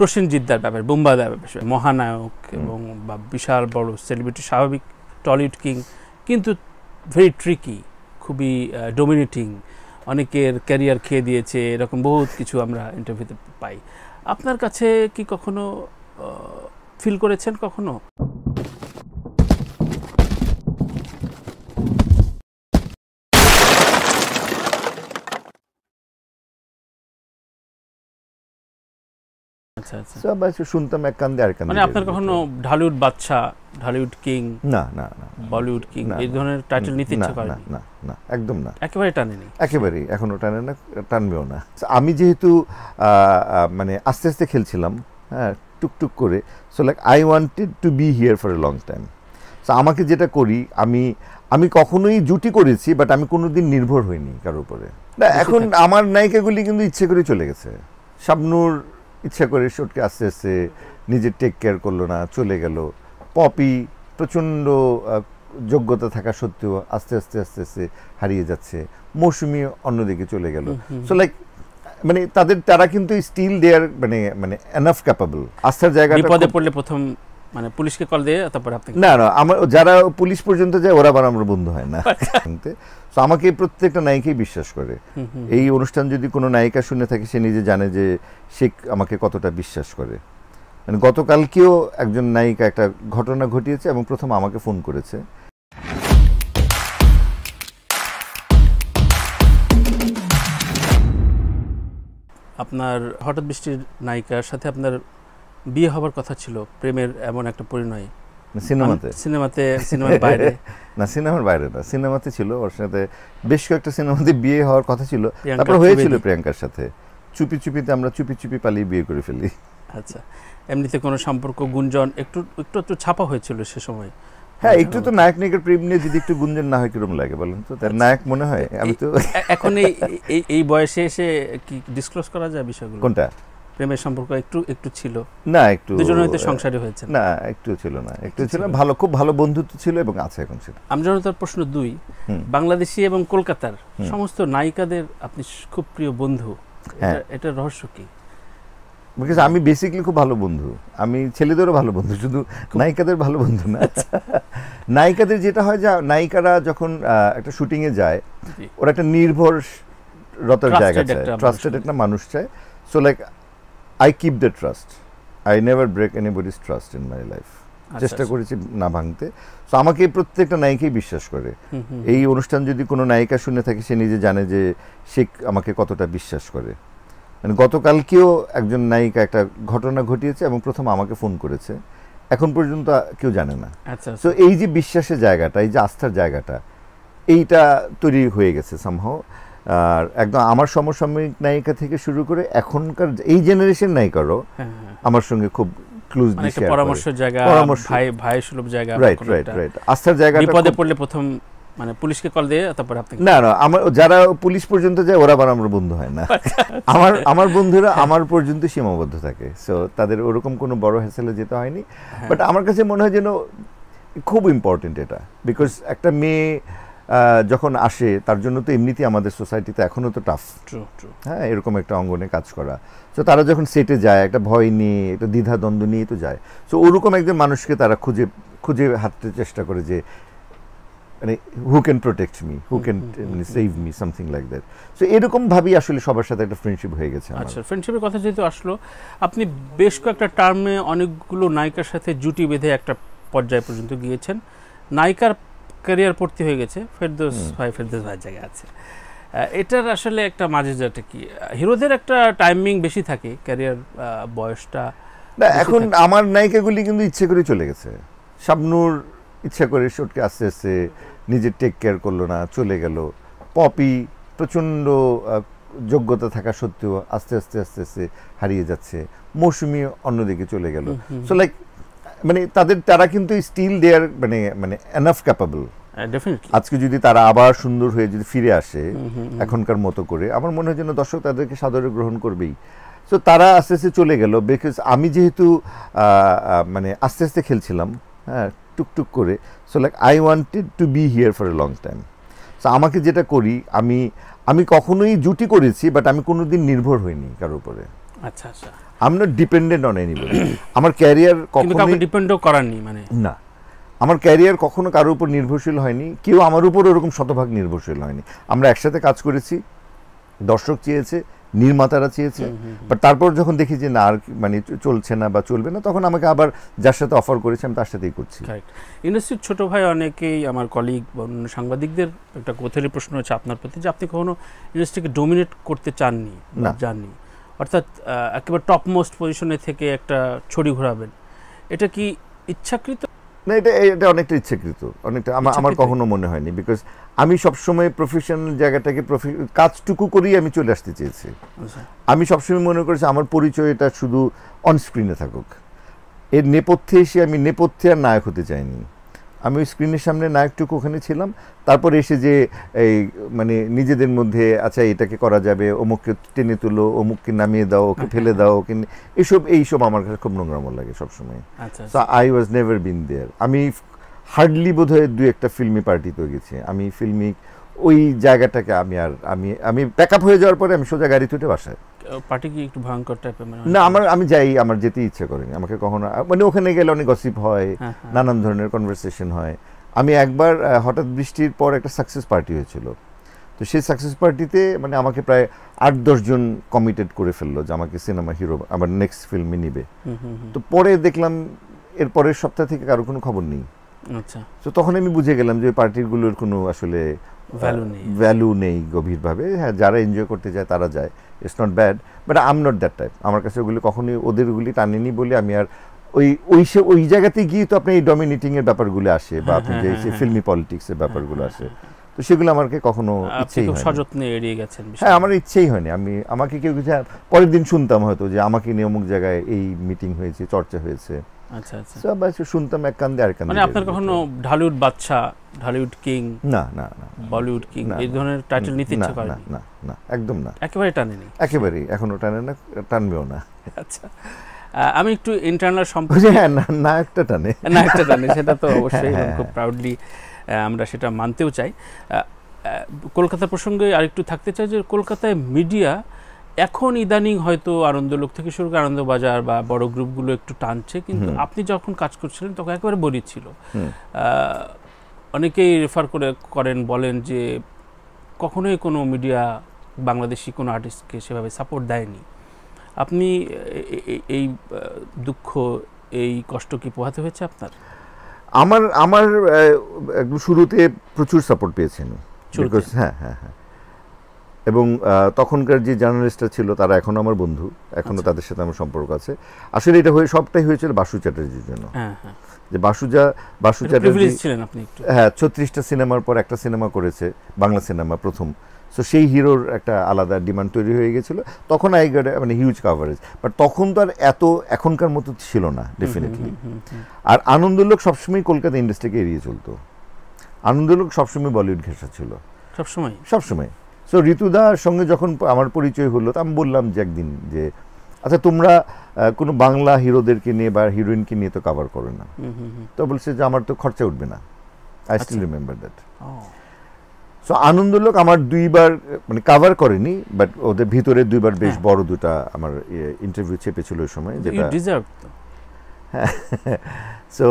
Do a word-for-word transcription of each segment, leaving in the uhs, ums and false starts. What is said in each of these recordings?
প্রসেনজিৎদার ব্যাপারে, বুম্বাদার ব্যাপারে, মহানায়ক এবং বা বিশাল বড় সেলিব্রিটি, স্বাভাবিক টলিউড কিং, কিন্তু ভেরি ট্রিকি, খুবই ডোমিনেটিং, অনেকের ক্যারিয়ার খেয়ে দিয়েছে, এরকম বহুত কিছু আমরা ইন্টারভিউতে পাই। আপনার কাছে কি কখনো ফিল করেছেন কখনো? শুনতাম এক কান্দে আর কান্দে। মানে আপনার কখনো ঢালিউড বাদশা, ঢালিউড কিং, না না না, বলিউড কিং এই ধরনের টাইটেল নিতে ইচ্ছা করেনি? না না, একদম না, একেবারে টানেনি? একেবারেই এখনো টানে না, টানবেও না। আমি যেহেতু মানে আস্তে আস্তে খেলছিলাম, হ্যাঁ, টুকটুক করে, so like I wanted to be here for a long time. So আমাকে যেটা করি, আমি আমি কখনোই জুটি করেছি, বাট আমি কোনোদিন নির্ভর হইনি কারোর উপরে। না, এখন আমার নায়িকাগুলি কিন্তু ইচ্ছে করে চলে গেছে। শাবনূর ইচ্ছা করে শটকে আস্তে আস্তে নিজের টেক কেয়ার করলো না, চলে গেল। পপি প্রচণ্ড যোগ্যতা থাকা সত্ত্বেও আস্তে আস্তে আস্তে আস্তে হারিয়ে যাচ্ছে। মৌসুমি অন্যদিকে চলে গেল। সো লাইক মানে তাদের তারা কিন্তু স্টিল দে আর মানে মানে এনাফ ক্যাপাবল। আস্থার জায়গাটা বিপদে পড়লে প্রথম মানে পুলিশকে কল দিয়ে তারপর আপনি? না না, আমার যারা পুলিশ পর্যন্ত যায় ওরা আবার আমার বন্ধু হয় না। তো আমাকে প্রত্যেকটা নায়িকাই বিশ্বাস করে। এই অনুষ্ঠান যদি কোনো নায়িকা শুনে থাকে, সে নিজে জানে যে সে আমাকে কতটা বিশ্বাস করে। মানে গতকালকেও একজন নায়িকা একটা ঘটনা ঘটিয়েছে এবং প্রথম আমাকে ফোন করেছে। আপনার হঠাৎ বৃষ্টির নায়িকার সাথে আপনার বিয়ে হবার কথা ছিল, প্রেমের এমন একটা পরিণয় সিনেমাতে? সিনেমাতে সিনেমার বাইরে না, সিনেমার বাইরে না, সিনেমাতে ছিল। ওর সাথে বেশ কয়েকটা সিনেমাতে বিয়ে হওয়ার কথা ছিল, তারপর হয়েছিল প্রিয়াঙ্কার সাথে। চুপি চুপিতে আমরা চুপি চুপি পালিয়ে বিয়ে করে ফেলি। আচ্ছা, এমনিতে কোনো সম্পর্ক গুঞ্জন একটু একটু একটু ছাপা হয়েছিল সে সময়? হ্যাঁ, একটু তো নায়ক নায়িকার প্রেম নিয়ে যদি একটু গুঞ্জন না হয় কিরকম লাগে বলেন তো? তার নায়ক মনে হয়। আমি তো এখন এই এই বয়সে এসে কি ডিসক্লোজ করা যায় বিষয়গুলো? কোনটা? প্রেমের সম্পর্ক একটু একটু ছিল না, একটু দুজনে হয়তো সংসারী হয়েছে না, একটু ছিল না, একটু ছিল ভালো, খুব ভালো বন্ধুত্ব ছিল এবং আছে এখন সেটা। আমজনতার প্রশ্ন দুই, বাংলাদেশি এবং কলকাতার সমস্ত নায়িকাদের আপনি খুব প্রিয় বন্ধু, এটা রহস্য কি? বিকজ আমি বেসিক্যালি খুব ভালো বন্ধু। আমি ছেলেদেরও ভালো বন্ধু, শুধু নায়িকাদের ভালো বন্ধু না। নায়িকাদের যেটা হয়, যে নায়িকারা যখন একটা শুটিংয়ে যায়, ওরা একটা নির্ভরতার জায়গা চায়, ট্রাস্টেড একটা মানুষ চায়। So like I keep the trust. I never break anybody's trust in my life. চেষ্টা করেছি না ভাঙতে। সো আমাকে প্রত্যেকটা নায়িকাই বিশ্বাস করে। এই অনুষ্ঠান যদি কোনো নায়িকা শুনে থাকে, সে নিজে জানে যে সে আমাকে কতটা বিশ্বাস করে। মানে গতকালকেও একজন নায়িকা একটা ঘটনা ঘটিয়েছে এবং প্রথম আমাকে ফোন করেছে। এখন পর্যন্ত কেউ জানে না। সো এই যে বিশ্বাসের জায়গাটা, এই যে আস্থার জায়গাটা, এইটা তৈরি হয়ে গেছে সামহাও। আর একদম আমার সমসাময়িক নায়িকা থেকে শুরু করে এখনকার এই জেনারেশন নায়িকারও আমার সঙ্গে খুব ক্লোজলি শেয়ার করে, পরামর্শের জায়গা, ভাই ভাই সুলভ জায়গা, রাইট রাইট রাইট আস্থার জায়গা। বিপদে পড়লে প্রথম মানে পুলিশকে কল দিয়ে তারপর আপনি? না না, আমার যারা পুলিশ পর্যন্ত যায় ওরা আবার আমার বন্ধু হয় না। আমার আমার বন্ধুরা আমার পর্যন্ত সীমাবদ্ধ থাকে। সো তাদের ওরকম কোনো বড় হ্যাসেলে যেতে হয়নি। বাট আমার কাছে মনে হয় যেন খুব ইম্পর্টেন্ট এটা, বিকজ একটা মেয়ে যখন আসে, তার জন্য তো এমনিতেই আমাদের সোসাইটিতে এখনও তো টাফ, হ্যাঁ, এরকম একটা অঙ্গনে কাজ করা। সো তারা যখন সেটে যায়, একটা ভয় নিয়ে, একটা দ্বিধা দ্বন্দ্ব নিয়ে তো যায়। সো ওরকম একজন মানুষকে তারা খুঁজে খুঁজে হাঁটতে চেষ্টা করে, যে মানে who can protect me, who can save me, something like that. So এরকম ভাবেই আসলে সবার সাথে একটা ফ্রেন্ডশিপ হয়ে গেছে। আচ্ছা, ফ্রেন্ডশিপের কথা যেহেতু আসলো, আপনি বেশ কয়েকটা টার্মে অনেকগুলো নায়িকার সাথে জুটি বেঁধে একটা পর্যায় পর্যন্ত গিয়েছেন। নায়িকার ক্যারিয়ার পড়তে হয়ে গেছে, ফেরদৌস ভাই ফেরদৌস ভাইয়ের জায়গায় আছে। এটার আসলে একটা মাঝেজাটা কি? হিরোদের একটা টাইমিং বেশি থাকে, ক্যারিয়ার বয়সটা। না, এখন আমার নায়িকাগুলি কিন্তু ইচ্ছে করে চলে গেছে। শাবনূর ইচ্ছা করে শটকে আস্তে আস্তে নিজের টেক কেয়ার করলো না, চলে গেল। পপি প্রচণ্ড যোগ্যতা থাকা সত্ত্বেও আস্তে আস্তে আস্তে আস্তে হারিয়ে যাচ্ছে। মৌসুমি অন্যদিকে চলে গেল। সো লাইক মানে তাদের তারা কিন্তু স্টিল দে আর মানে মানে এনাফ ক্যাপাবল। আজকে যদি তারা আবার সুন্দর হয়ে যদি ফিরে আসে এখনকার মতো করে, আমার মনে হয় যেন দর্শক তাদেরকে সাদরে গ্রহণ করবেই। সো তারা আস্তে আস্তে চলে গেল, বিকজ আমি যেহেতু মানে আস্তে আস্তে খেলছিলাম, হ্যাঁ, টুকটুক করে। So like I wanted to be here for a long time. So আমাকে যেটা করি, আমি আমি কখনোই জুটি করেছি, বাট আমি কোনোদিন নির্ভর হইনি কারোর উপরে। আচ্ছা আচ্ছা, I am not dependent on anybody. আমার ক্যারিয়ার কখনো ডিপেন্ডও করারনি, মানে না, আমার ক্যারিয়ার কখনো কারোর উপর নির্ভরশীল হয়নি, কেউ আমার উপর ওরকম শতভাগ নির্ভরশীল হয়নি। আমরা একসাথে কাজ করেছি, দর্শক চেয়েছে, নির্মাতারা চেয়েছে, বাট তারপর যখন দেখি যে না আর মানে চলছে না বা চলবে না, তখন আমাকে আবার যার সাথে অফার করেছে আমি তার সাথেই করছি। ইন্ডাস্ট্রির ছোট ভাই অনেকেই, আমার কলিগ বা অন্য সাংবাদিকদের একটা কোথায় প্রশ্ন হচ্ছে আপনার প্রতি যে আপনি কখনো ইন্ডাস্ট্রিকে ডোমিনেট করতে চাননি না, জাননি, অর্থাৎ একেবারে টপ মোস্ট পজিশনে থেকে একটা ছড়ি ঘোরাবেন, এটা কি ইচ্ছাকৃত? না, এটা এটা অনেকটা ইচ্ছাকৃত, অনেকটা আমার আমার কখনো মনে হয়নি, বিকজ আমি সবসময় প্রফেশনাল জায়গাটাকে কাজটুকু করেই আমি চলে আসতে চেয়েছি। আমি সবসময় মনে করেছি আমার পরিচয় এটা শুধু অনস্ক্রিনে থাকুক, এর নেপথ্যে এসে আমি নেপথ্যে আর নায়ক হতে চাইনি। আমি ওই স্ক্রিনের সামনে নায়কটুকু ওখানে ছিলাম, তারপরে এসে যে এই মানে নিজেদের মধ্যে আচ্ছা এটাকে করা যাবে, অমুককে টেনে তুলো, অমুককে নামিয়ে দাও, ওকে ফেলে দাও, ওকে এইসব এইসব আমার কাছে খুব নোংরামো লাগে সবসময়। So I was never been there. আমি হার্ডলি বোধহয় দুই একটা ফিল্মি পার্টিতে গেছি। আমি ফিল্মি ওই জায়গাটাকে আমি আর আমি আমি প্যাক আপ হয়ে যাওয়ার পরে আমি সোজা গাড়ি তুটে বাসায়। পার্টি কি একটু ভয়ঙ্কর টাইপের? না, আমার আমি যাই, আমার যেতে ইচ্ছে করেনি, আমাকে কখনো মানে ওখানে গেলে অনেক গসিপ হয়, নানান ধরনের কনভারসেশন হয়। আমি একবার হঠাৎ বৃষ্টির পর একটা সাকসেস পার্টি হয়েছিল, তো সেই সাকসেস পার্টিতে মানে আমাকে প্রায় আট দশজন কমিটেড করে ফেললো যে আমাকে সিনেমা হিরো আমার নেক্সট ফিল্মে নিবে। তো পরে দেখলাম এর পরের সপ্তাহ থেকে কারো কোনো খবর নেই। আচ্ছা, তো তখন আমি বুঝে গেলাম যে ওই পার্টিগুলোর কোনো আসলে ভ্যালু নেই গভীরভাবে। হ্যাঁ, যারা এনজয় করতে যায় তারা যায়, it's not bad, but I am not that type. আমার কাছে ওগুলি কখনোই ওদের ওগুলি টানেনি বলে আমি আর ওই ওই সে ওই জায়গাতে গিয়ে তো আপনি এই ডমিনেটিং এর ব্যাপারগুলো আসে বা আপনি যে ফিল্মি পলিটিক্স এর ব্যাপারগুলো আসে, তো সেগুলো আমাকে কখনো ইচ্ছেই হয়নি। সযত্নে এড়িয়ে গেছেন? হ্যাঁ, আমার ইচ্ছেই হয়নি। আমি আমাকে কেউ কিছু পরের দিন শুনতাম হয়তো যে আমাকে নিয়ে অমুক জায়গায় এই মিটিং হয়েছে, চর্চা হয়েছে, আচ্ছা আচ্ছা, সব শুনতাম এক কান্দে আর কান্দে। মানে আপনার কখনো ঢালিউড বাদশা, ঢালিউড কিং, না না না, বলিউড কিং এই ধরনের টাইটেল নিতে ইচ্ছে করেনি? না না, একদম না, একেবারে টানেনি? একেবারেই, এখনো টানে না, টানবেও না। আচ্ছা, আমি একটু ইন্টারনাল সম্পর্কে, হ্যাঁ না একটা টানে, না একটা টানে, সেটা তো অবশ্যই খুব প্রাউডলি আমরা সেটা মানতেও চাই। কলকাতা প্রসঙ্গে আরেকটু থাকতে চাই যে কলকাতায় মিডিয়া এখন ইদানিং হয়তো আনন্দলোক থেকে শুরু করে আনন্দবাজার বা বড় গ্রুপগুলো একটু টানছে, কিন্তু আপনি যখন কাজ করছিলেন তখন একেবারে বড়ি ছিল। অনেকেই রেফার করে করেন, বলেন যে কখনোই কোনো মিডিয়া বাংলাদেশি কোনো আর্টিস্টকে সেভাবে সাপোর্ট দেয়নি। আপনি এই দুঃখ, এই কষ্ট কি পোহাতে হয়েছে আপনার? আমার আমার একদম শুরুতে প্রচুর সাপোর্ট পেয়েছেন। হ্যাঁ হ্যাঁ হ্যাঁ, এবং তখনকার যে জার্নালিস্টরা ছিল তারা এখনো আমার বন্ধু, এখনো তাদের সাথে আমার সম্পর্ক আছে। আসলে এটা হয়ে সবটাই হয়েছিল বাসু চ্যাটার্জির জন্য। যে বাসুজা বাসু চ্যাটার্জি হ্যাঁ ছত্রিশটা সিনেমার পর একটা সিনেমা করেছে, বাংলা সিনেমা প্রথম। সো সেই হিরোর একটা আলাদা ডিমান্ড তৈরি হয়ে গেছিলো। তখন আই গট মানে হিউজ কাভারেজ, বাট তখন তো আর এত এখনকার মতো ছিল না ডেফিনেটলি। আর আনন্দলোক সবসময় কলকাতা ইন্ডাস্ট্রিকে এড়িয়ে চলতো। আনন্দলোক সবসময় বলিউড ঘেঁষা ছিল, সবসময় সবসময় সো ঋতুদার সঙ্গে যখন আমার পরিচয় হলো, তো আমি বললাম যে একদিন যে আচ্ছা তোমরা কোনো বাংলা হিরোদেরকে নিয়ে বা হিরোইনকে নিয়ে তো কাভার করো না। তো বলছে যে আমার তো খরচা উঠবে না। I still remember that. So Anandalok আমার দুইবার মানে কাভার করেনি, বাট ওদের ভিতরে দুইবার বেশ বড় দুটা আমার ইন্টারভিউ চেপেছিল ওই সময়, যেটা হ্যাঁ। সো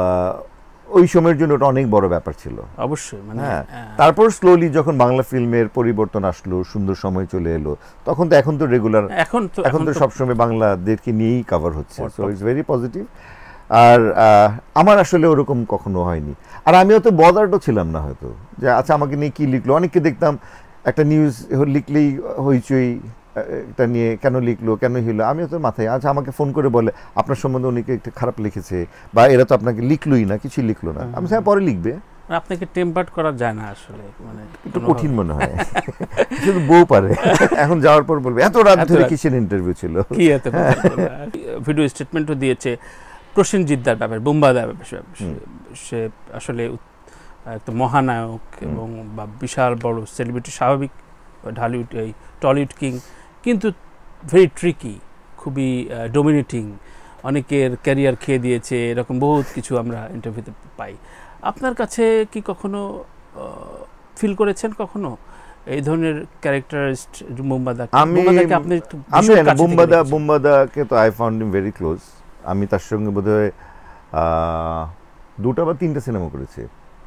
ওই সময়ের জন্য ওটা অনেক বড় ব্যাপার ছিল অবশ্যই। মানে হ্যাঁ, তারপর স্লোলি যখন বাংলা ফিল্মের পরিবর্তন আসলো, সুন্দর সময় চলে এলো, তখন তো এখন তো রেগুলার, এখন তো এখন তো সবসময় বাংলাদেরকে নিয়েই কাভার হচ্ছে। So it's very positive. আর আমার আসলে ওরকম কখনো হয়নি। আর আমিও তো বদারও ছিলাম না হয়তো যে আচ্ছা আমাকে নিয়ে কী লিখলো। অনেককে দেখতাম একটা নিউজ লিখলেই হইচই, এটা নিয়ে কেন লিখলো, কেন হইলো। আমিও তো মাথায় আচ্ছা আমাকে ফোন করে বলে আপনার সম্বন্ধে অনেকে একটু খারাপ লিখেছে, বা এরা তো আপনাকে লিখলোই না, কিছুই লিখলো না। আমি স্যার পরে লিখবে। আপনাকে টেম্পার্ড করা যায় না আসলে, মানে একটু কঠিন মনে হয়। শুধু বউ পারে। এখন যাওয়ার পর বলবে এত রাত ধরে কিসের ইন্টারভিউ ছিল, কি এত ভিডিও স্টেটমেন্টও দিয়েছে প্রসেনজিৎদার ব্যাপারে, বুম্বাদার ব্যাপারে। সে আসলে একটা মহানায়ক এবং বা বিশাল বড় সেলিব্রিটি, স্বাভাবিক ঢালিউড এই টলিউড কিং, কিন্তু ভেরি ট্রিকি, খুবই ডোমিনেটিং, অনেকের ক্যারিয়ার খেয়ে দিয়েছে, এরকম বহুত কিছু আমরা ইন্টারভিউতে পাই। আপনার কাছে কি কখনো ফিল করেছেন কখনো এই ধরনের ক্যারেক্টারিস্ট বুম্বাদা আমি আপনি আমি বুম্বাদা বুম্বাদাকে তো I found him very close. আমি তার সঙ্গে বোধহয় দুটা বা তিনটা সিনেমা করেছি।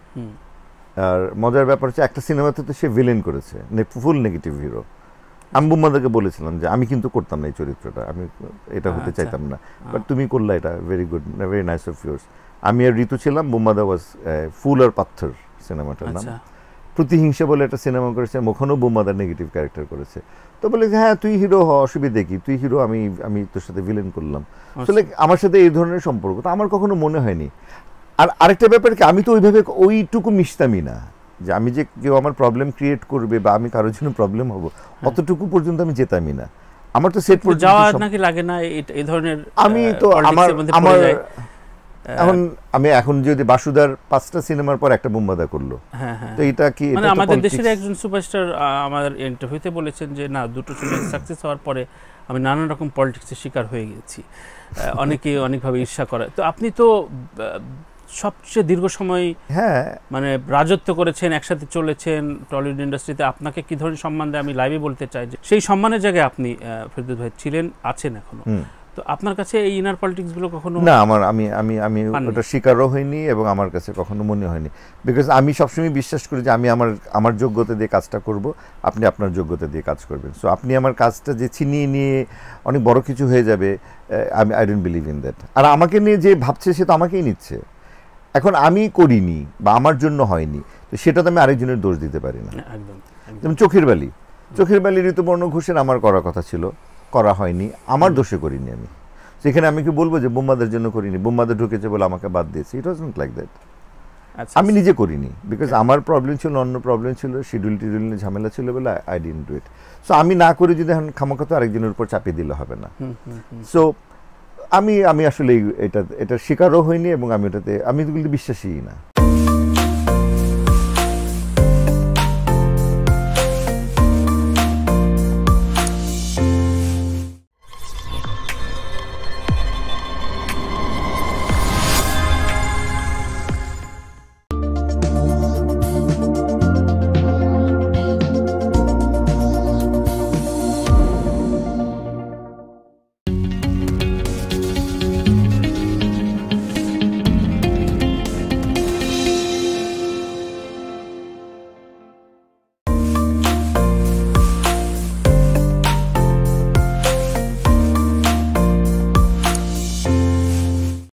আর মজার ব্যাপার হচ্ছে একটা সিনেমাতে তো সে ভিলেন করেছে, ফুল নেগেটিভ হিরো। আমি বুম্বাদাকে বলেছিলাম যে আমি কিন্তু করতাম না এই চরিত্রটা, আমি এটা হতে চাইতাম না, বাট তুমি করলা, এটা very good, very nice of yours. আমি আর ঋতু ছিলাম, বুম্বাদা ওয়াজ ফুল আর পাথর সিনেমাটার নাম। প্রতিহিংসা বলে একটা সিনেমা করেছে, ওখানেও বুম্বাদার নেগেটিভ ক্যারেক্টার করেছে। তো বলে হ্যাঁ তুই হিরো হ, অসুবিধে কি, তুই হিরো, আমি আমি তোর সাথে ভিলেন করলাম। আসলে আমার সাথে এই ধরনের সম্পর্ক তো আমার কখনো মনে হয়নি। আর আরেকটা ব্যাপার কি, আমি তো ওইভাবে ওইটুকু মিশতামই না যে আমি যে কেউ আমার প্রবলেম ক্রিয়েট করবে বা আমি কারোর জন্য প্রবলেম হব, অতটুকু পর্যন্ত আমি যেতামই না। আমার তো সেট পর্যন্ত যাওয়া নাকি লাগে না এই ধরনের। আমি তো আমার আমার এখন আমি এখন যদি বাসুদার পাঁচটা সিনেমার পর একটা বুম্বাদা করলো, তো এটা কি মানে আমাদের দেশের একজন সুপারস্টার আমার ইন্টারভিউতে বলেছেন যে না, দুটো সিনেমা সাকসেস হওয়ার পরে আমি নানান রকম পলিটিক্সের শিকার হয়ে গেছি, অনেকে অনেকভাবে ঈর্ষা করে। তো আপনি তো সবচেয়ে দীর্ঘ সময় হ্যাঁ মানে রাজত্ব করেছেন, একসাথে চলেছেন টলিউড ইন্ডাস্ট্রিতে। আপনাকে কি ধরনের সম্মান দেয় আমি লাইভে বলতে চাই যে সেই সম্মানের জায়গায় আপনি ফেরদৌস ভাই ছিলেন, আছেন এখনো। তো আপনার কাছে এই ইনার পলিটিক্স গুলো কখনো না, আমার আমি আমি আমি ওটা শিকারও হইনি এবং আমার কাছে কখনো মনে হয়নি। বিকজ আমি সবসময় বিশ্বাস করি যে আমি আমার আমার যোগ্যতা দিয়ে কাজটা করব, আপনি আপনার যোগ্যতা দিয়ে কাজ করবেন। সো আপনি আমার কাজটা যে ছিনিয়ে নিয়ে অনেক বড় কিছু হয়ে যাবে, আমি I don't believe in that. আর আমাকে নিয়ে যে ভাবছে সে তো আমাকেই নিচ্ছে। এখন আমি করিনি বা আমার জন্য হয়নি, তো সেটা তো আমি আরেকজনের দোষ দিতে পারি না। যেমন চোখের বালি, চোখের বালি ঋতুপর্ণ ঘোষের আমার করার কথা ছিল, করা হয়নি, আমার দোষে করিনি আমি। সেখানে আমি কি বলবো যে বোম্বাদের জন্য করিনি, বোম্বাদের ঢুকেছে বলে আমাকে বাদ দিয়েছে? It was not like that. আমি নিজে করিনি, বিকজ আমার প্রবলেম ছিল, অন্য প্রবলেম ছিল, শিডিউল টিডিউল নিয়ে ঝামেলা ছিল বলে I didn't do it. So আমি না করে যদি এখন খামাখা তো আরেকজনের উপর চাপিয়ে দিলে হবে না। সো আমি আমি আসলে এটা এটার শিকারও হইনি এবং আমি ওটাতে আমি এগুলো বিশ্বাসী না।